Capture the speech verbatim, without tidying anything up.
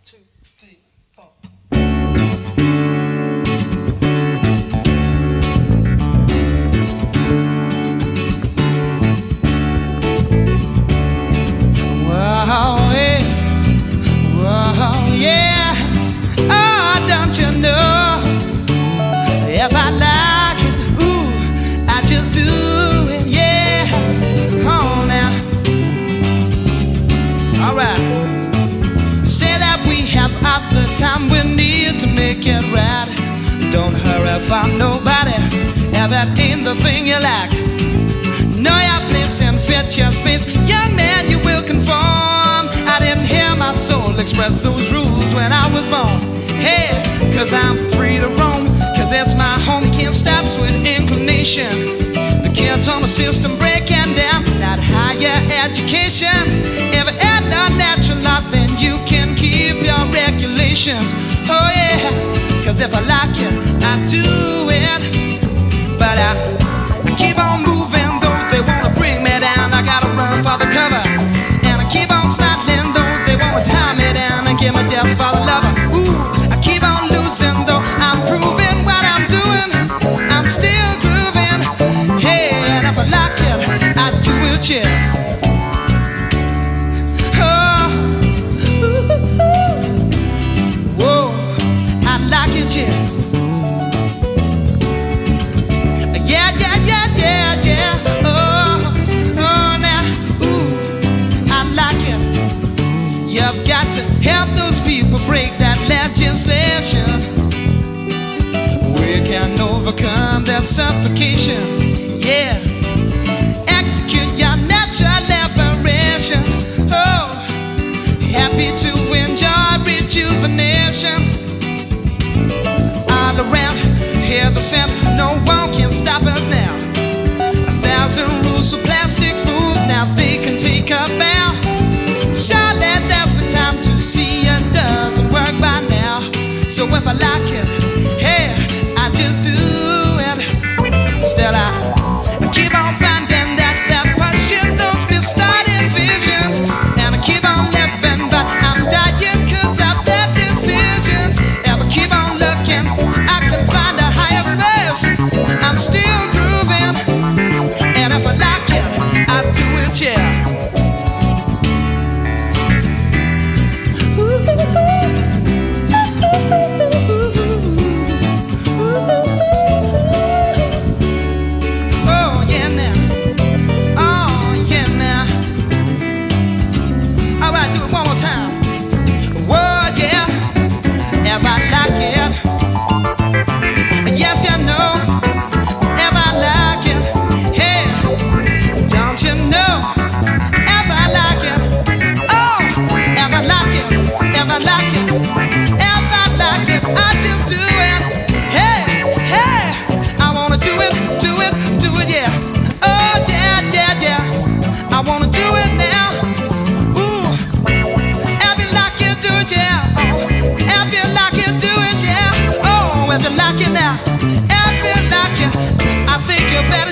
two, three, four. Whoa, yeah. Whoa, yeah. Oh, don't you know? If I like it, ooh, I just do it, yeah. Oh, now. All right. Say that we have all the time we need to make it right. Don't hurry for nobody, if that ain't the thing you like. Know your place and fit your space. Young man, you will conform. I didn't hear my soul express those rules when I was born. Hey, cause I'm free to roam, cause it's my home. You can't stop sweet inclination. The kids on the system breaking down. Not higher education. If it ain't not natural law, then you can keep your regulations. Oh yeah, cause if I like it, I do it. But I, I keep on moving, though they wanna bring me down. I gotta run for the cover. And I keep on smiling, though they wanna tie me down and give me death for the lover. Ooh, I keep on losing, though I'm proving what I'm doing. I'm still grooving. Hey, and if I like it, I do it, yeah. Oh, ooh, ooh. Whoa, I like it, yeah. Yeah, yeah, yeah, yeah, yeah. Oh, oh, now, ooh, I like it. You've got to help those people break that legislation. We can overcome that suffocation. Yeah, execute your natural liberation. Oh, happy to enjoy rejuvenation. All around, hear the sound. No one can stop us now. A thousand rules for plastic fools. Now they can take a bow. Surely there's been time to see it doesn't work by now. So if I like it, hey, I just do it. Still I, I keep on finding that they're pushing those distorted visions. And I keep on living, but I'm dying cause of their decisions. If I keep on looking, I can find a higher space. I'm still grooving. And if I like it, I do it, yeah. If you like it now, if you like it, I think you better